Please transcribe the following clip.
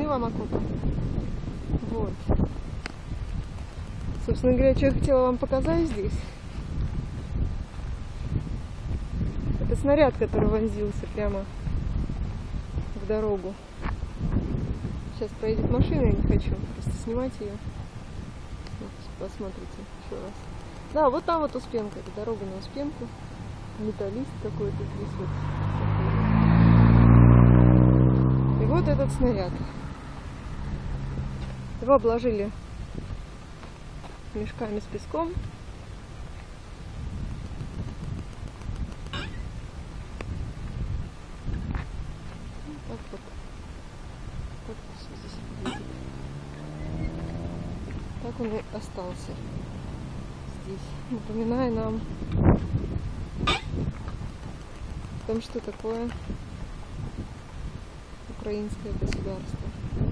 вам окопы. Вот. Собственно говоря, что я хотела вам показать здесь. Это снаряд, который вонзился прямо в дорогу. Сейчас проедет машина, я не хочу просто снимать ее. Вот, посмотрите еще раз. Да, вот там вот Успенка, это дорога на Успенку. Металлист какой-то здесь вот. И вот этот снаряд. Его обложили мешками с песком. Так вот. Так вот здесь выглядит. Так он и остался здесь, напоминая нам о том, что такое украинское государство.